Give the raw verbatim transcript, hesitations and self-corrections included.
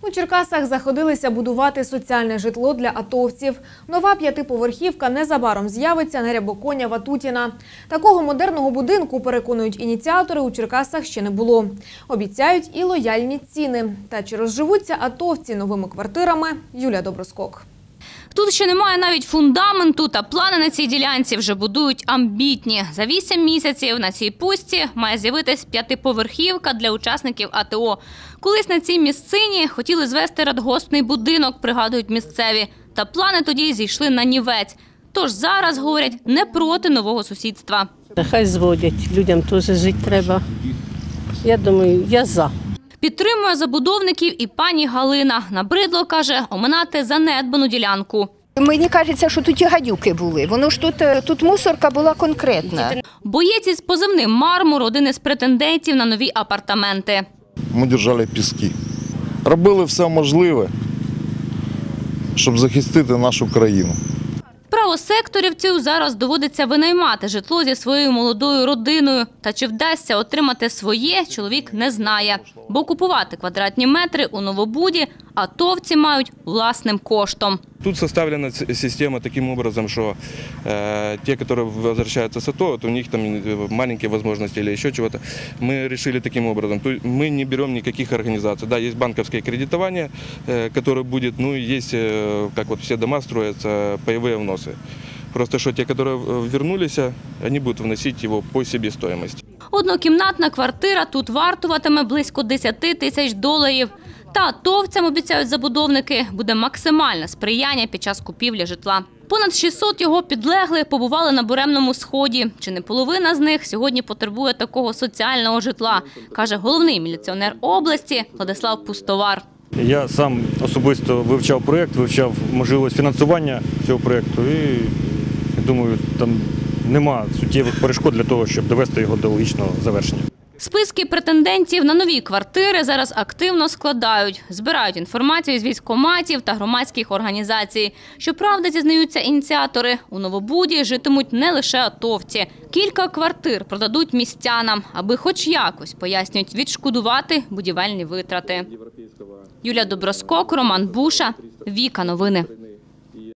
У Черкасах заходилися будувати соціальне житло для атовців. Нова п'ятиповерхівка незабаром з'явиться на Рябоконя Ватутіна. Такого модерного будинку, переконують ініціатори, у Черкасах ще не було. Обіцяють і лояльні ціни. Та чи розживуться атовці новими квартирами? Юлія Доброскок. Тут ще немає навіть фундаменту, та плани на цій ділянці вже будують амбітні. За вісім місяців на цій пустці має з'явитись п'ятиповерхівка для учасників АТО. Колись на цій місцині хотіли звести радгоспний будинок, пригадують місцеві. Та плани тоді зійшли на нівець. Тож зараз, говорять, не проти нового сусідства. Хай зводять, людям теж жити треба. Я думаю, я за. Підтримує забудовників і пані Галина. Набридло, каже, оминати занедбану ділянку. Мені кажеться, що тут і гадюки були. Воно ж тут, тут мусорка була конкретна. Боєць із позивним «Мармур» – один із претендентів на нові апартаменти. Ми держали піски. Робили все можливе, щоб захистити нашу країну. Правосекторівцю зараз доводиться винаймати житло зі своєю молодою родиною. Та чи вдасться отримати своє, чоловік не знає. Бо купувати квадратні метри у Новобуді атовці мають власним коштом. Тут составлена система таким образом, что э, те, которые возвращаются с АТО, вот у них там маленькие возможности или еще чего-то, мы решили таким образом. То мы не берем никаких организаций. Да, есть банковское кредитование, э, которое будет, ну и есть, э, как вот все дома строятся, паевые вносы. Просто что те, которые вернулись, они будут вносить его по себестоимости. Однокімнатна квартира тут вартуватиме близько десяти тисяч доларів. Та атовцям, обіцяють забудовники, буде максимальне сприяння під час купівлі житла. Понад шістсот його підлеглих побували на Буремному сході. Чи не половина з них сьогодні потребує такого соціального житла, каже головний міліціонер області Владислав Пустовар. Я сам особисто вивчав проєкт, вивчав можливість фінансування цього проєкту і, думаю, там нема суттєвих перешкод для того, щоб довести його до логічного завершення. Списки претендентів на нові квартири зараз активно складають. Збирають інформацію з військкоматів та громадських організацій. Щоправда, зізнаються ініціатори, у Новобуді житимуть не лише атовці. Кілька квартир продадуть містянам, аби хоч якось, пояснюють, відшкодувати будівельні витрати. Юлія Доброскок, Роман Буша, Віка Новини.